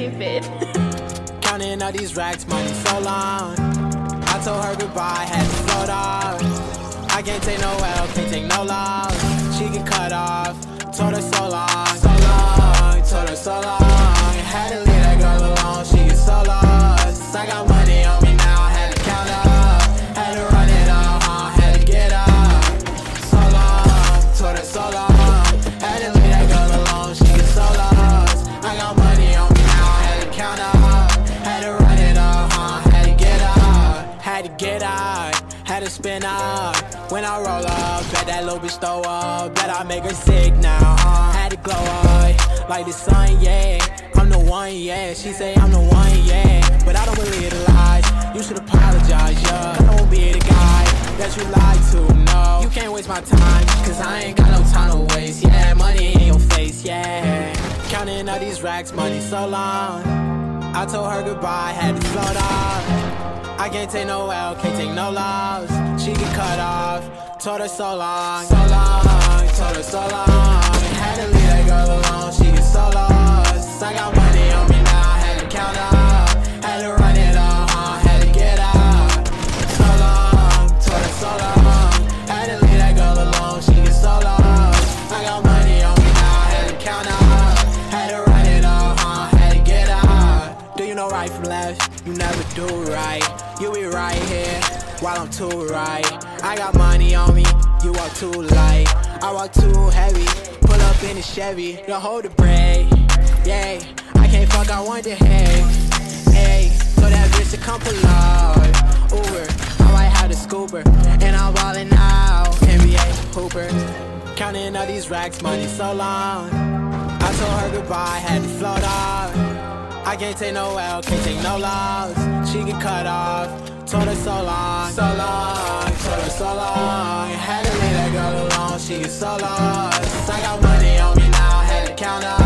stupid. Counting all these racks, money so long. I told her goodbye, had to float off. I can't take no L, can't take no loss. She get cut off, told her so long, so long, told her so long. Had to leave that girl alone, she get so lost. I got money on me now, had to count up, had to run it up, had to get up. So long, told her so long. Had to leave that girl alone, she get so lost. I got money on me now, had to count up, had to run it up, had to get up, had to get out, had to spin out. When I roll up, bet that little bitch throw up, bet I make her sick now, had to glow up, like the sun, yeah. I'm the one, yeah, she say I'm the one, yeah. But I don't believe the lies, you should apologize, yeah. I don't be the guy that you lied to, no. You can't waste my time, cause I ain't got no time to waste, yeah. Money in your face, yeah. Counting all these racks, money so long. I told her goodbye, had to float off. I can't take no L, can't take no loss. She get cut off, told her so long, so long, told her so long. Had to leave that girl alone, she get so lost. I got money on me now, had to count up, had to run it up, had to get out. So long, told her so long. Had to leave that girl alone, she get so lost. I got money on me now, had to count up, had to run it up, had to get out. Do you know right from left? You never do right. You be right here while I'm too right. I got money on me, you walk too light. I walk too heavy, pull up in a Chevy. Don't hold the brake, yeah. I can't fuck, I want the head, hey. So that bitch to come pull up, Uber. I might have the scooper, and I'm ballin' out, NBA Hooper. Counting all these racks, money so long. I told her goodbye, had to float off. I can't take no L, can't take no loss. She get cut off, told her so long, so long, told her so long. Had to leave that girl alone, she get so lost. I got money on me now, had to count up.